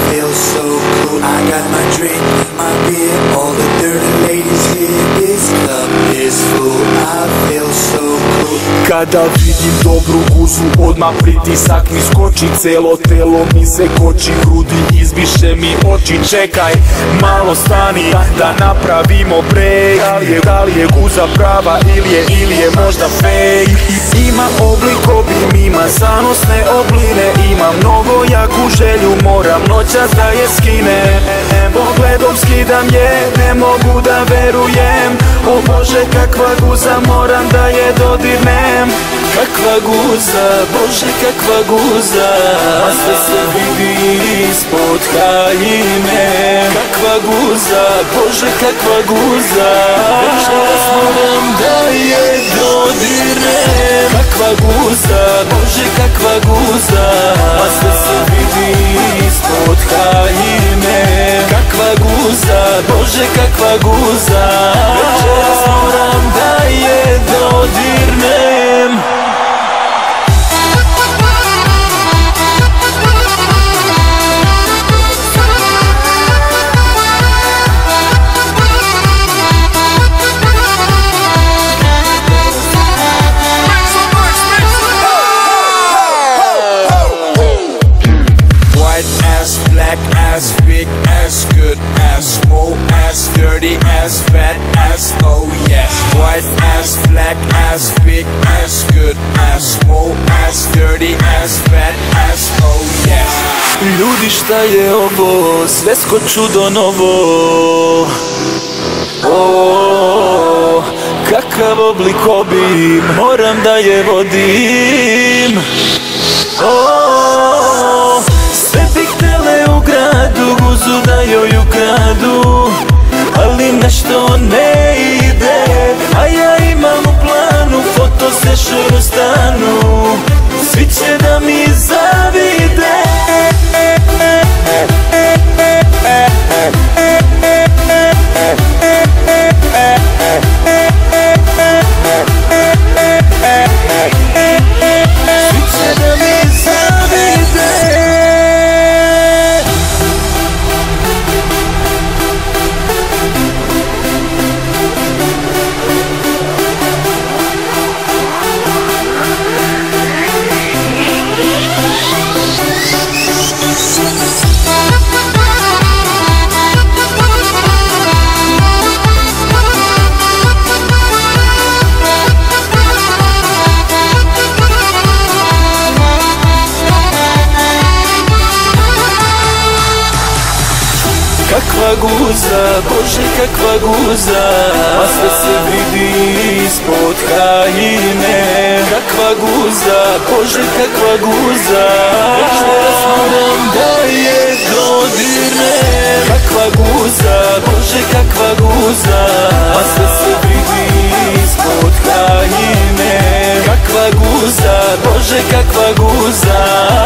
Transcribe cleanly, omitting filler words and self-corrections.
feel so cool. I got my drink, my beer, all the dirty ladies here. This club is full, I feel so cool. Kada vidim dobru guzu, odmah pritisak mi skoči, celo telo mi se koči, grudi izbiše mi oči. Čekaj, malo stani, da napravimo break. Da li je guza prava ili je možda fake? Ima oblik obim, ima zanosne obline, ima mnogo jaku želju, moram noćas da je skinem. Pogledom skidam je, ne mogu da verujem. O Bože, kakva guza, moram da je dodirnem. Kakva guza, Bože, kakva guza, a sve se vidi ispod haljine. Kakva guza, Bože, kakva guza, večeras moram da je dodirnem. Kakva guza, Bože, kakva guza, a sve se vidi ispod haljine. Kakva guza, Bože, kakva guza, večeras moram da je dodirnem. Black ass, big ass, good ass, small ass, dirty ass, fat ass, oh yes. White ass, black ass, big ass, good ass, small ass, dirty ass, fat ass, oh yes. Ljudi, šta je ovo, svesko čudo novo. O, kakav oblik obim, moram da je vodim. O, sve bih htele u gradu, guzu da joj ukradu, ali nešto ne ide, a ja imam u planu foto session u stanu. Svi će da mi zavide. Svi će da mi zavide. Kakva guza, Bože, kakva guza, a sve se vidi ispod haljine. Kakva guza, Bože, kakva guza, večeras moram da je dodirnem. Kakva guza, Bože, kakva guza, a sve se vidi ispod haljine. Kakva guza, Bože, kakva guza.